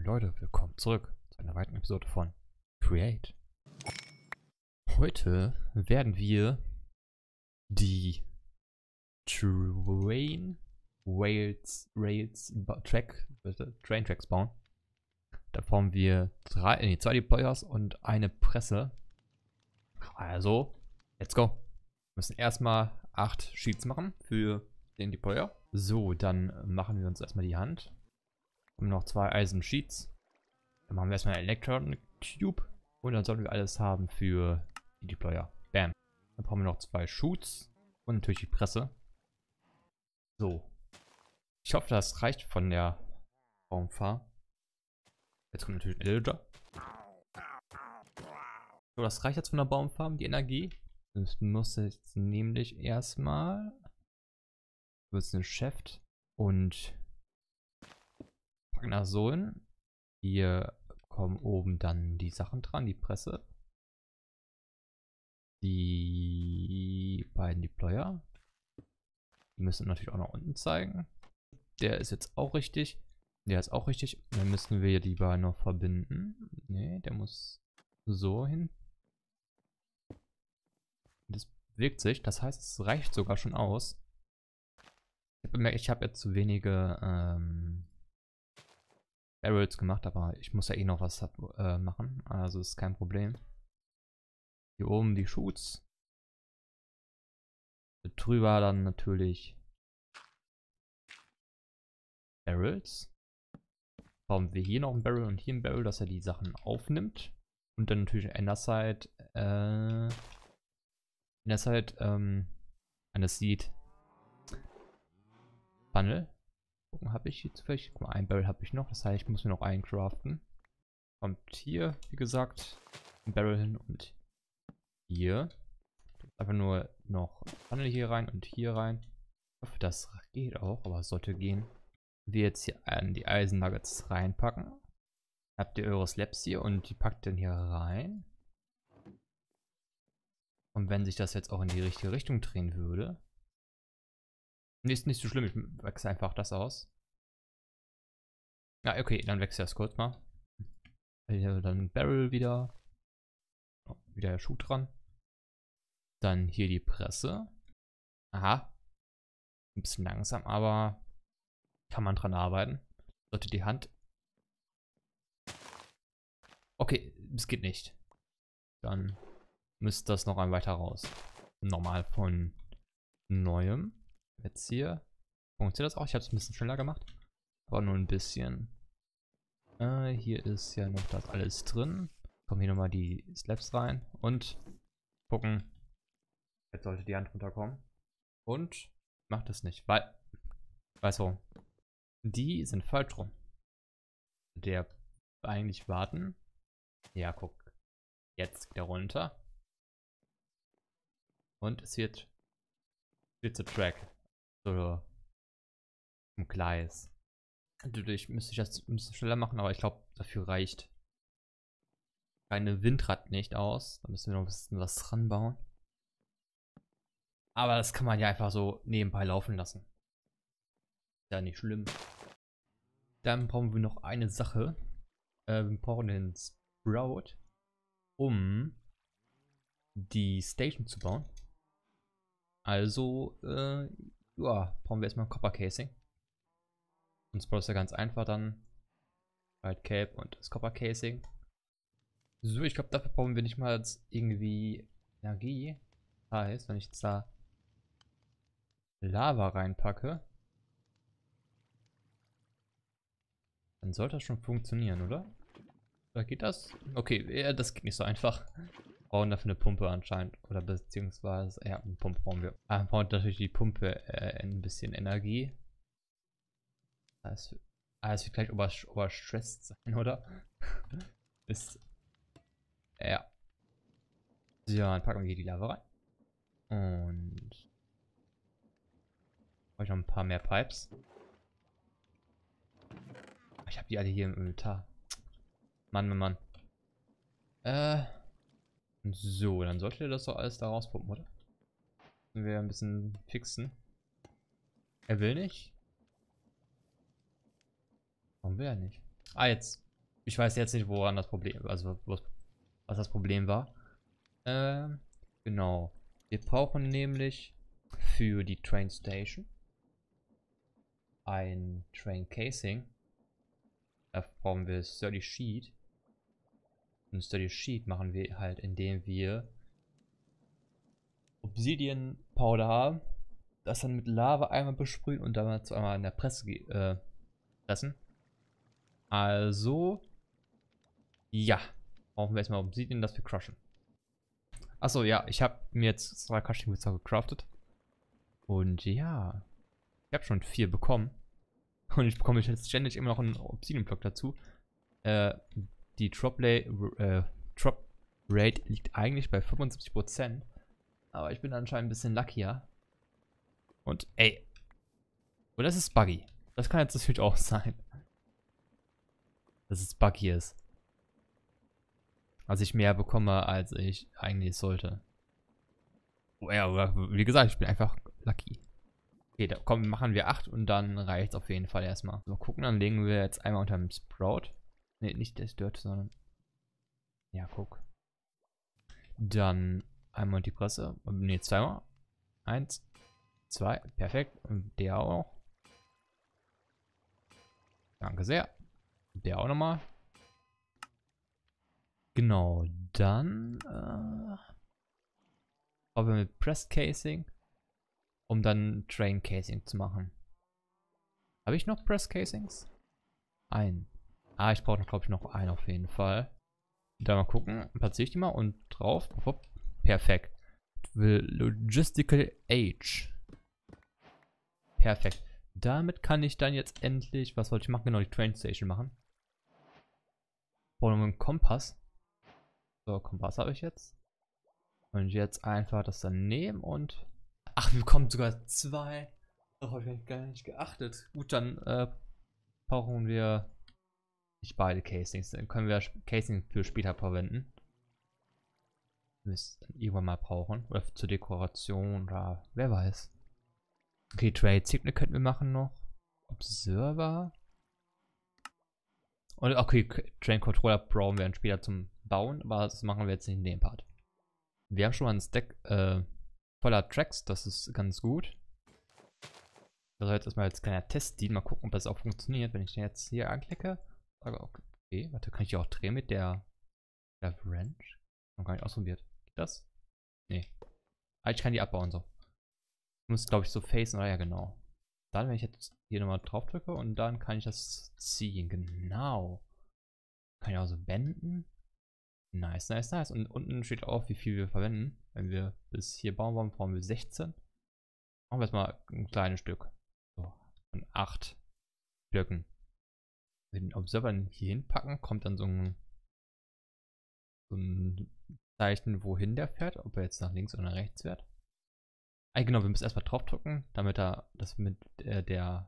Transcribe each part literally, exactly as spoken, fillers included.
Leute, willkommen zurück zu einer weiteren Episode von Create. Heute werden wir die Train Rails, Rails Track, bitte, Train Tracks bauen. Da brauchen wir drei, nee, zwei Deployers und eine Presse. Also, let's go. Wir müssen erstmal acht Sheets machen für den Deployer. So, dann machen wir uns erstmal die Hand. Und noch zwei Eisen Sheets. Dann machen wir erstmal einen Electron Cube. Und dann sollten wir alles haben für die Deployer. Bam. Dann brauchen wir noch zwei Shoots. Und natürlich die Presse. So. Ich hoffe, das reicht von der Baumfarm. Jetzt kommt natürlich ein Illager. So, das reicht jetzt von der Baumfarm, die Energie. Das muss jetzt nämlich erstmal. Wird es ein Shaft und packen das so hin. Hier kommen oben dann die Sachen dran, die Presse. Die beiden Deployer. Die müssen natürlich auch noch unten zeigen. Der ist jetzt auch richtig. Der ist auch richtig. Dann müssen wir die beiden noch verbinden. Ne, der muss so hin. Das bewegt sich. Das heißt, es reicht sogar schon aus. Ich habe bemerkt, ich habe jetzt zu wenige ähm, Barrels gemacht, aber ich muss ja eh noch was äh, machen. Also ist kein Problem. Hier oben die Shoots. Drüber dann natürlich Barrels. Bauen wir hier noch ein Barrel und hier ein Barrel, dass er die Sachen aufnimmt. Und dann natürlich Underside, äh, Underside, ähm, eine Seed Funnel. Gucken, habe ich jetzt vielleicht, guck mal, ein Barrel habe ich noch, das heißt, ich muss mir noch einen craften. Kommt hier, wie gesagt, ein Barrel hin und hier. Einfach nur noch Funnel hier rein und hier rein. Ich hoffe, das geht auch, aber es sollte gehen. Wir jetzt hier an die Eisen Nuggets reinpacken. Habt ihr eure Slabs hier und die packt dann hier rein. Und wenn sich das jetzt auch in die richtige Richtung drehen würde. Nee, ist nicht so schlimm, ich wechsle einfach das aus. Ja, okay, dann wechsle ich das kurz mal. Hier dann Barrel wieder. Oh, wieder der Schuh dran. Dann hier die Presse. Aha. Ein bisschen langsam, aber kann man dran arbeiten. Sollte die Hand. Okay, es geht nicht. Dann müsste das noch ein weiter raus. Normal von neuem. Jetzt hier. Funktioniert das auch? Ich habe es ein bisschen schneller gemacht. Aber nur ein bisschen. Äh, hier ist ja noch das alles drin. Kommen hier nochmal die Slabs rein. Und gucken. Jetzt sollte die Hand runterkommen. Und macht es nicht. Weil. Weiß warum. Die sind falsch rum. Der eigentlich warten. Ja, guck. Jetzt wieder runter. Und es wird. Wird zu Track. So. Im Gleis. Natürlich müsste ich das ein bisschen schneller machen, aber ich glaube, dafür reicht keine Windrad nicht aus. Da müssen wir noch ein bisschen was dran bauen. Aber das kann man ja einfach so nebenbei laufen lassen. Ist ja nicht schlimm. Dann brauchen wir noch eine Sache. Äh, wir brauchen den Sprout, um die Station zu bauen. Also, äh, ja, brauchen wir erstmal ein Copper Casing. Und Sprout ist ja ganz einfach dann. Right Cape und das Copper Casing. So, ich glaube, dafür brauchen wir nicht mal jetzt irgendwie Energie. Heißt, wenn ich jetzt da Lava reinpacke, dann sollte das schon funktionieren, oder? Oder geht das? Okay, ja, das geht nicht so einfach. Wir brauchen dafür eine Pumpe anscheinend. Oder beziehungsweise, ja, eine Pumpe brauchen wir. Ah, wir brauchen natürlich die Pumpe äh, ein bisschen Energie. Das, ah, das wird gleich ober, oberstresst sein, oder? Ist. Ja. So, dann packen wir hier die Lava rein. Und brauche ich noch ein paar mehr Pipes. Ich habe die alle hier im Inventar. Mann, Mann, Mann. Äh. So, dann sollte das doch alles da rauspumpen, oder? Müssen wir ein bisschen fixen. Er will nicht. Warum will er nicht? Ah, jetzt. Ich weiß jetzt nicht, woran das Problem, also was, was das Problem war. Ähm, genau. Wir brauchen nämlich für die Train Station ein Train Casing. Da brauchen wir Sturdy Sheet. Und Sturdy Sheet machen wir halt, indem wir Obsidian Powder haben, das dann mit Lava einmal besprühen und dann zu einmal in der Presse äh, pressen. Also, ja, brauchen wir erstmal Obsidian, das wir crushen. Achso, ja, ich habe mir jetzt zwei Crushing Boots gecraftet. Und ja, ich habe schon vier bekommen. Und ich bekomme jetzt ständig immer noch einen Obsidian-Block dazu. Äh, die Drop, äh, Drop Rate liegt eigentlich bei fünfundsiebzig Prozent. Aber ich bin anscheinend ein bisschen luckier. Und ey. Und das ist buggy. Das kann jetzt natürlich auch sein. Dass es buggy ist. Also ich mehr bekomme, als ich eigentlich sollte. Oh, ja, wie gesagt, ich bin einfach lucky. Okay, da komm, machen wir acht und dann reicht es auf jeden Fall erstmal. Mal gucken, dann legen wir jetzt einmal unter dem Sprout. Ne, nicht das Dirt, sondern. Ja, guck. Dann einmal die Presse. Ne, zweimal. Eins, zwei, perfekt. Und der auch. Danke sehr. Der auch nochmal. Genau, dann äh, brauchen wir mit Press Casing, um dann Train Casing zu machen. Habe ich noch Press Casings? Ein. Ah, ich brauche glaube ich noch einen auf jeden Fall. Da mal gucken, platziere ich die mal und drauf. Hopp, perfekt. Logistical Age. Perfekt. Damit kann ich dann jetzt endlich, was wollte ich machen? Genau, die Train Station machen. Brauche noch einen Kompass. So, Kompass habe ich jetzt. Und jetzt einfach das dann nehmen und. Ach, wir bekommen sogar zwei. Darauf habe ich gar nicht geachtet. Gut, dann äh, brauchen wir nicht beide Casings. Dann können wir Casing für später verwenden. Wir es dann irgendwann mal brauchen. Oder zur Dekoration oder wer weiß. Okay, Trade Signal könnten wir machen noch. Observer. Und okay, Train Controller brauchen wir dann später zum Bauen, aber das machen wir jetzt nicht in dem Part. Wir haben schon mal einen Stack äh, voller Tracks, das ist ganz gut. Das soll jetzt erstmal als kleiner Test dienen. Mal gucken, ob das auch funktioniert. Wenn ich den jetzt hier anklicke. Okay, warte, kann ich die auch drehen mit der, der Wrench? Noch gar nicht ausprobiert. Geht das? Nee. Ah, ich kann die abbauen so. Ich muss, glaube ich, so facen, oder ja, genau. Dann, wenn ich jetzt hier nochmal drauf drücke und dann kann ich das ziehen. Genau. Kann ich auch so wenden. Nice, nice, nice. Und unten steht auch, wie viel wir verwenden. Wenn wir bis hier bauen wollen, brauchen wir sechzehn. Machen wir jetzt mal ein kleines Stück. So, von acht Blöcken. Wenn wir den Observer hier hinpacken, kommt dann so ein, so ein Zeichen, wohin der fährt. Ob er jetzt nach links oder nach rechts fährt. Ah, genau, wir müssen erstmal draufdrücken, damit er das mit äh, der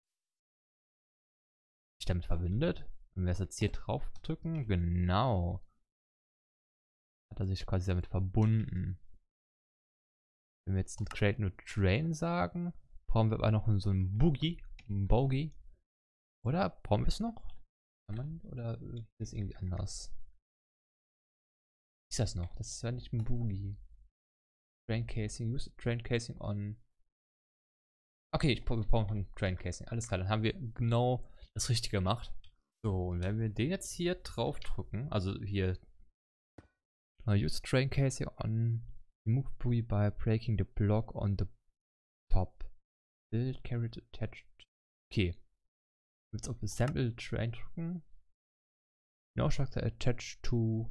sich damit verbindet. Wenn wir es jetzt hier draufdrücken, genau. Hat er sich quasi damit verbunden. Wenn wir jetzt ein Create New Train sagen, brauchen wir aber noch so einen Boogie, einen Bogie. Oder brauchen wir es noch? Kann man, oder ist das irgendwie anders? Ist das noch? Das ist ja nicht ein Boogie. Train Casing, use Train Casing on. Okay, ich wir brauchen ein Train Casing. Alles klar, dann haben wir genau das Richtige gemacht. So, und wenn wir den jetzt hier drauf drücken, also hier use Train Casing on remove boogie by breaking the block on the top. Build carried attached. Okay. Jetzt auf Assemble Train drücken. No structure attached to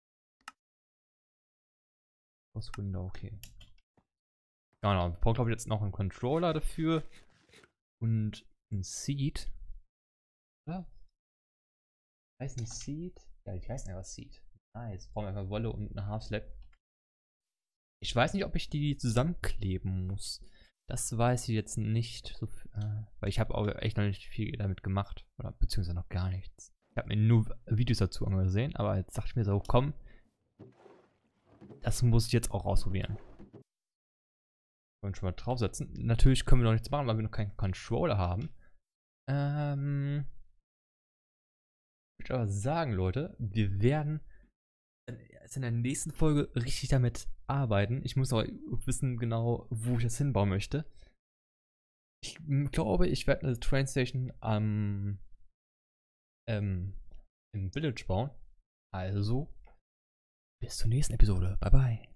das Window, okay. Genau, wir brauchen glaube ich jetzt noch einen Controller dafür. Und ein Seed. Oder? Heißt nicht Seed? Ja, die heißen einfach Seed. Nice. Brauchen wir einfach Wolle und eine Half Slab. Ich weiß nicht, ob ich die zusammenkleben muss. Das weiß ich jetzt nicht. So, äh, weil ich habe auch echt noch nicht viel damit gemacht. Oder beziehungsweise noch gar nichts. Ich habe mir nur Videos dazu angesehen. Aber jetzt dachte ich mir so, komm. Das muss ich jetzt auch ausprobieren. Wollen schon mal draufsetzen. Natürlich können wir noch nichts machen, weil wir noch keinen Controller haben. Ähm. Ich würde aber sagen, Leute, wir werden in der nächsten Folge richtig damit arbeiten. Ich muss auch wissen genau, wo ich das hinbauen möchte. Ich glaube, ich werde eine Train Station am ähm, im Village bauen. Also, bis zur nächsten Episode. Bye bye.